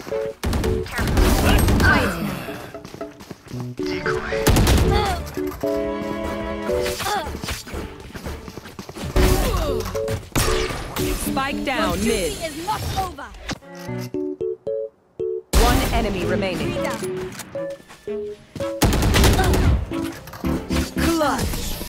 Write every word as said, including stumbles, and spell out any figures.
Spike down mid. Is not over. One enemy remaining.